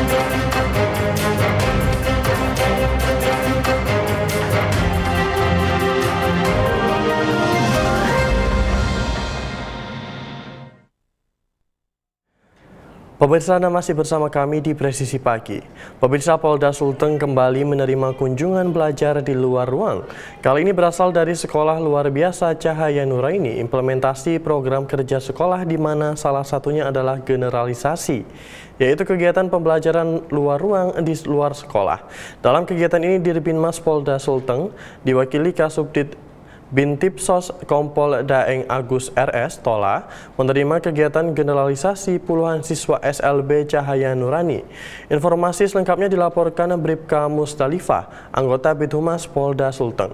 Pemirsa, Anda masih bersama kami di Presisi Pagi. Pemirsa, Polda Sulteng kembali menerima kunjungan belajar di luar ruang. Kali ini berasal dari Sekolah Luar Biasa Cahaya Nuraini, implementasi program kerja sekolah di mana salah satunya adalah generalisasi, yaitu kegiatan pembelajaran luar ruang di luar sekolah. Dalam kegiatan ini, Dirbinmas Polda Sulteng diwakili Kasubdit Bintipsos Kompol Daeng Agus RS Tola menerima kegiatan generalisasi puluhan siswa SLB Cahaya Nurani. Informasi selengkapnya dilaporkan Bribka Musdalifah, anggota Bithumas Polda Sulteng.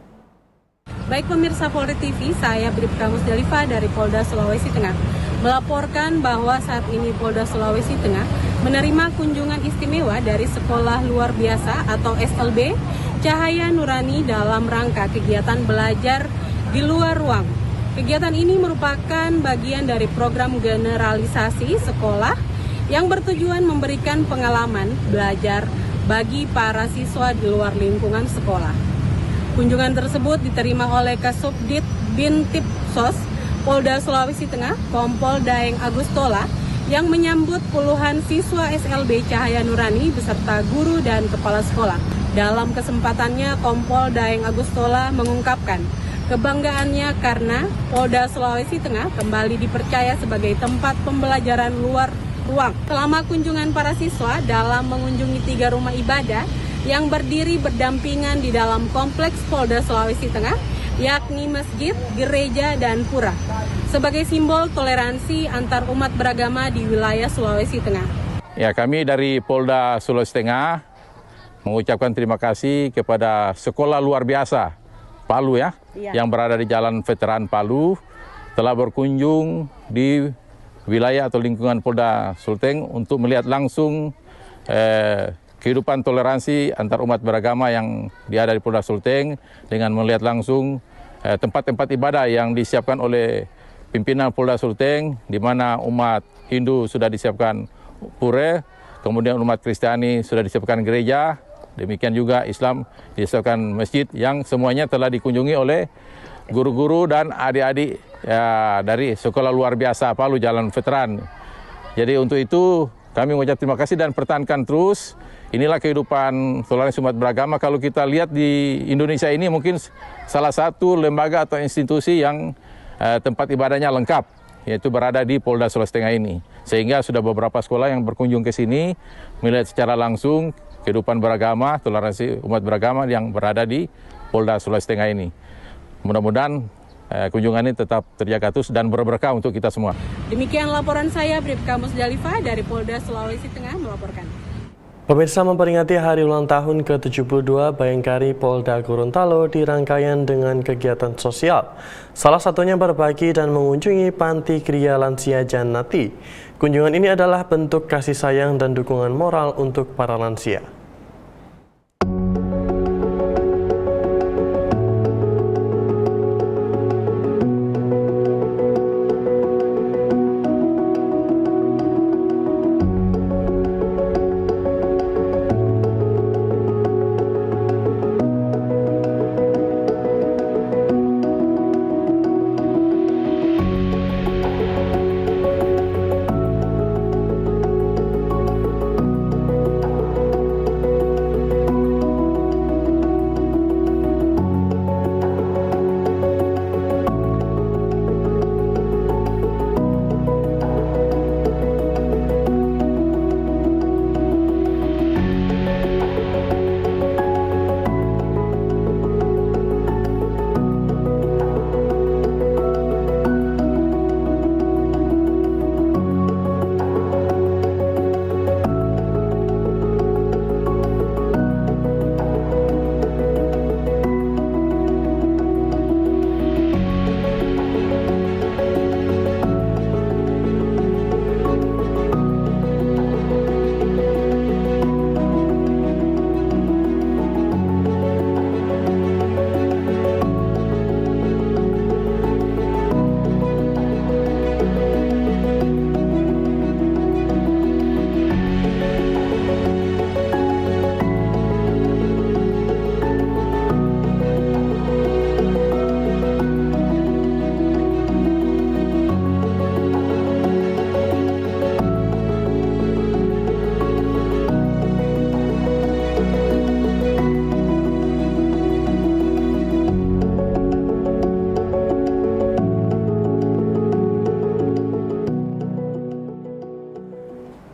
Baik pemirsa Polri TV, saya Bribka Musdalifah dari Polda Sulawesi Tengah melaporkan bahwa saat ini Polda Sulawesi Tengah menerima kunjungan istimewa dari Sekolah Luar Biasa atau SLB Cahaya Nurani dalam rangka kegiatan belajar di luar ruang. Kegiatan ini merupakan bagian dari program generalisasi sekolah yang bertujuan memberikan pengalaman belajar bagi para siswa di luar lingkungan sekolah. Kunjungan tersebut diterima oleh Kasubdit Bintipsos Polda Sulawesi Tengah, Kompol Daeng Agus Tola, yang menyambut puluhan siswa SLB Cahaya Nurani beserta guru dan kepala sekolah. Dalam kesempatannya, Kompol Daeng Agus Tola mengungkapkan kebanggaannya karena Polda Sulawesi Tengah kembali dipercaya sebagai tempat pembelajaran luar ruang. Selama kunjungan para siswa dalam mengunjungi 3 rumah ibadah yang berdiri berdampingan di dalam kompleks Polda Sulawesi Tengah, yakni masjid, gereja, dan pura, sebagai simbol toleransi antar umat beragama di wilayah Sulawesi Tengah. Ya, kami dari Polda Sulawesi Tengah mengucapkan terima kasih kepada Sekolah Luar Biasa Palu yang berada di Jalan Veteran Palu, telah berkunjung di wilayah atau lingkungan Polda Sulteng untuk melihat langsung kehidupan toleransi antar umat beragama yang ada di Polda Sulteng, dengan melihat langsung tempat-tempat ibadah yang disiapkan oleh pimpinan Polda Sulteng, di mana umat Hindu sudah disiapkan pura, kemudian umat Kristiani sudah disiapkan gereja, demikian juga Islam disiapkan masjid, yang semuanya telah dikunjungi oleh guru-guru dan adik-adik dari Sekolah Luar Biasa Palu Jalan Veteran. Jadi untuk itu kami mengucapkan terima kasih dan pertahankan terus. Inilah kehidupan toleransi umat beragama. Kalau kita lihat di Indonesia ini mungkin salah satu lembaga atau institusi yang tempat ibadahnya lengkap, yaitu berada di Polda Sulawesi Tengah ini. Sehingga sudah beberapa sekolah yang berkunjung ke sini melihat secara langsung kehidupan beragama, toleransi umat beragama yang berada di Polda Sulawesi Tengah ini. Mudah-mudahan kunjungan ini tetap terjaga terus dan berberkah untuk kita semua. Demikian laporan saya, Bribka Musdalifah dari Polda Sulawesi Tengah melaporkan. Pemirsa, memperingati hari ulang tahun ke-72 Bayangkari Polda Gorontalo dirangkaian dengan kegiatan sosial. Salah satunya berbagi dan mengunjungi panti kriya lansia Jannati. Kunjungan ini adalah bentuk kasih sayang dan dukungan moral untuk para lansia.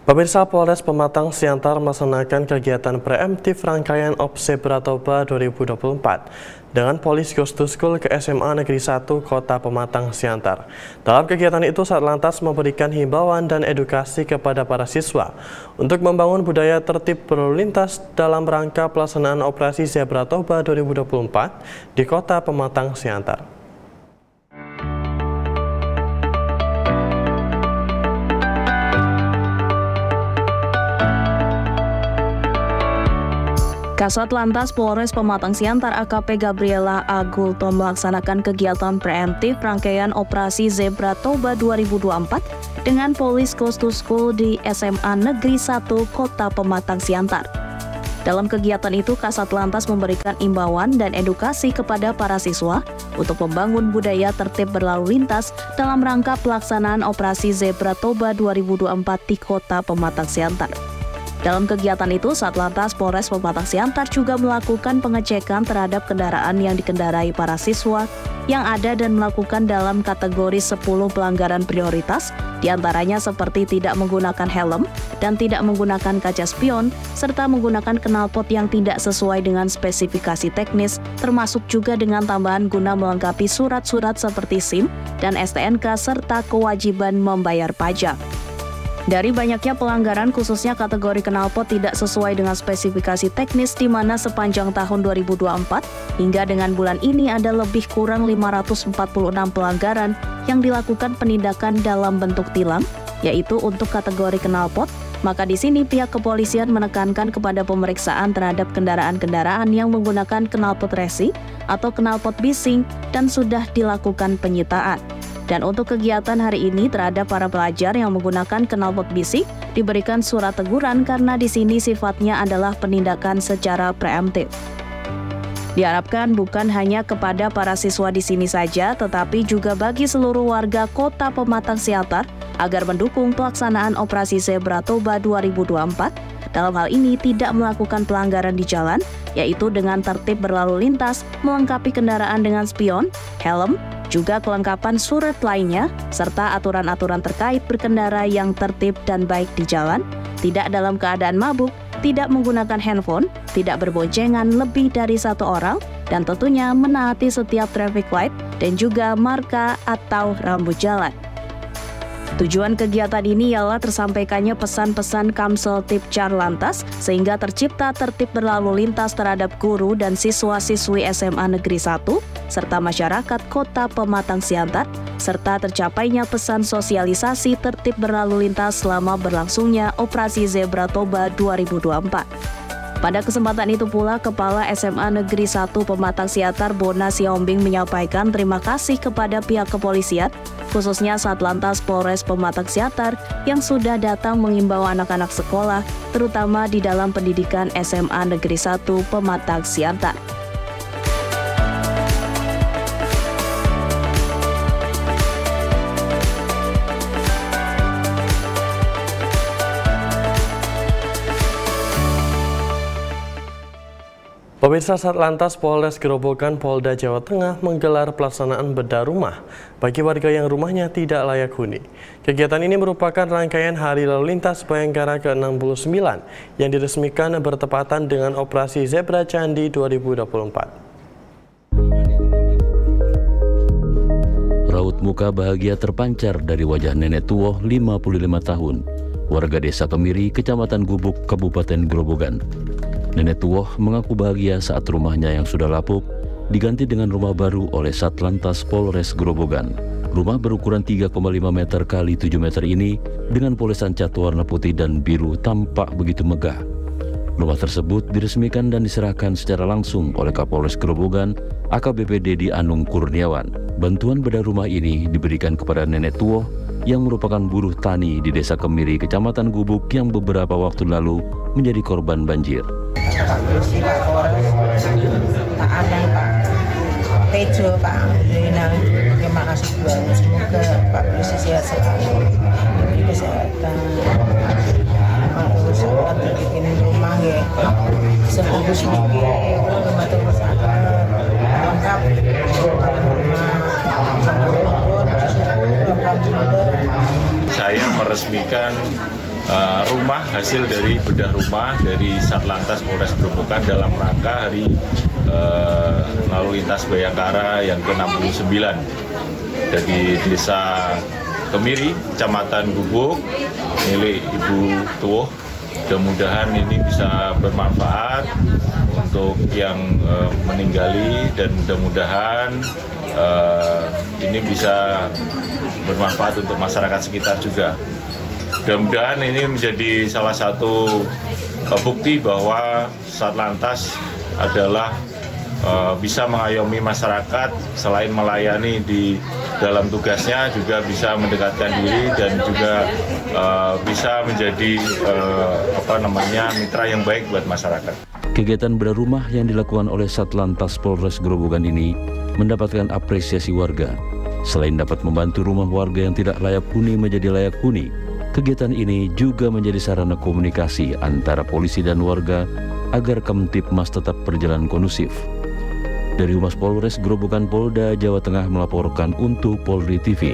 Pemirsa, Polres Pematang Siantar melaksanakan kegiatan preemptif rangkaian OP Zebra Toba 2024 dengan Polis Goes to School ke SMA Negeri 1 Kota Pematang Siantar. Dalam kegiatan itu, Satlantas memberikan himbauan dan edukasi kepada para siswa untuk membangun budaya tertib berlalu lintas dalam rangka pelaksanaan Operasi Zebra Toba 2024 di Kota Pematang Siantar. Kasat Lantas Polres Pematang Siantar AKP Gabriela Agulto melaksanakan kegiatan preemptif rangkaian Operasi Zebra Toba 2024 dengan Polis Goes to School di SMA Negeri 1 Kota Pematang Siantar. Dalam kegiatan itu, Kasat Lantas memberikan imbauan dan edukasi kepada para siswa untuk membangun budaya tertib berlalu lintas dalam rangka pelaksanaan Operasi Zebra Toba 2024 di Kota Pematang Siantar. Dalam kegiatan itu, Satlantas Polres Pematang Siantar juga melakukan pengecekan terhadap kendaraan yang dikendarai para siswa yang ada dan melakukan dalam kategori 10 pelanggaran prioritas, diantaranya seperti tidak menggunakan helm dan tidak menggunakan kaca spion, serta menggunakan knalpot yang tidak sesuai dengan spesifikasi teknis, termasuk juga dengan tambahan guna melengkapi surat-surat seperti SIM dan STNK serta kewajiban membayar pajak. Dari banyaknya pelanggaran, khususnya kategori knalpot tidak sesuai dengan spesifikasi teknis, di mana sepanjang tahun 2024 hingga dengan bulan ini ada lebih kurang 546 pelanggaran yang dilakukan penindakan dalam bentuk tilang, yaitu untuk kategori knalpot. Maka di sini pihak kepolisian menekankan kepada pemeriksaan terhadap kendaraan-kendaraan yang menggunakan knalpot racing atau knalpot bising dan sudah dilakukan penyitaan. Dan untuk kegiatan hari ini terhadap para pelajar yang menggunakan knalpot bising diberikan surat teguran karena di sini sifatnya adalah penindakan secara preemptif. Diharapkan bukan hanya kepada para siswa di sini saja, tetapi juga bagi seluruh warga Kota Pematang Siantar agar mendukung pelaksanaan Operasi Zebra Toba 2024. Dalam hal ini tidak melakukan pelanggaran di jalan, yaitu dengan tertib berlalu lintas, melengkapi kendaraan dengan spion, helm, juga kelengkapan surat lainnya, serta aturan-aturan terkait berkendara yang tertib dan baik di jalan, tidak dalam keadaan mabuk, tidak menggunakan handphone, tidak berboncengan lebih dari satu orang, dan tentunya menaati setiap traffic light dan juga marka atau rambu jalan. Tujuan kegiatan ini ialah tersampaikannya pesan-pesan Kamsel Tipcar Lantas sehingga tercipta tertib berlalu lintas terhadap guru dan siswa-siswi SMA Negeri 1 serta masyarakat Kota Pematang Siantar, serta tercapainya pesan sosialisasi tertib berlalu lintas selama berlangsungnya Operasi Zebra Toba 2024. Pada kesempatan itu pula, Kepala SMA Negeri 1 Pematang Siantar Bona Siombing menyampaikan terima kasih kepada pihak kepolisian, khususnya Satlantas Polres Pematang Siantar yang sudah datang mengimbau anak-anak sekolah, terutama di dalam pendidikan SMA Negeri 1 Pematang Siantar. Pemirsa, Satlantas Polres Gerobogan Polda Jawa Tengah menggelar pelaksanaan bedah rumah bagi warga yang rumahnya tidak layak huni. Kegiatan ini merupakan rangkaian Hari Lalu Lintas Bayangkara ke-69 yang diresmikan bertepatan dengan Operasi Zebra Candi 2024. Raut muka bahagia terpancar dari wajah nenek tua 55 tahun, warga Desa Kemiri, Kecamatan Gubuk, Kabupaten Gerobogan. Nenek tua mengaku bahagia saat rumahnya yang sudah lapuk diganti dengan rumah baru oleh Satlantas Polres Gerobogan. Rumah berukuran 3,5 meter x 7 meter ini dengan polesan cat warna putih dan biru tampak begitu megah. Rumah tersebut diresmikan dan diserahkan secara langsung oleh Kapolres Gerobogan AKBP Dedi Anung Kurniawan. Bantuan bedah rumah ini diberikan kepada nenek tua yang merupakan buruh tani di Desa Kemiri, Kecamatan Gubuk yang beberapa waktu lalu menjadi korban banjir. Pak Polisi, Pak Polres, Pak Anang, Pak Tejo, Pak Dinang, terima kasih banget. Semoga Pak Polisi sehat selalu, diberi kesehatan. Kalau sholat bikin rumah ya, sebungkus ini, kalau membantu masyarakat, lengkap, Saya meresmikan rumah hasil dari bedah rumah dari Satlantas Polres Grobogan dalam rangka Hari Lalu Lintas Bayangkara yang ke-69 dari Desa Kemiri, Kecamatan Gubuk, milik Ibu Tuwoh. Mudah-mudahan ini bisa bermanfaat untuk yang meninggali dan mudah-mudahan ini bisa bermanfaat untuk masyarakat sekitar juga. Mudah-mudahan ini menjadi salah satu bukti bahwa Satlantas adalah bisa mengayomi masyarakat, selain melayani di dalam tugasnya juga bisa mendekatkan diri dan juga bisa menjadi mitra yang baik buat masyarakat. Kegiatan bedah rumah yang dilakukan oleh Satlantas Polres Grobogan ini mendapatkan apresiasi warga. Selain dapat membantu rumah warga yang tidak layak huni menjadi layak huni, kegiatan ini juga menjadi sarana komunikasi antara polisi dan warga agar Kamtibmas tetap berjalan kondusif. Dari Humas Polres Grobogan Polda Jawa Tengah melaporkan untuk Polri TV.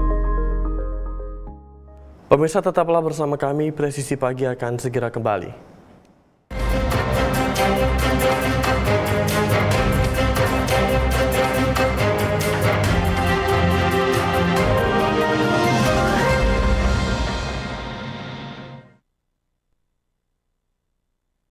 Pemirsa, tetaplah bersama kami, Presisi Pagi akan segera kembali.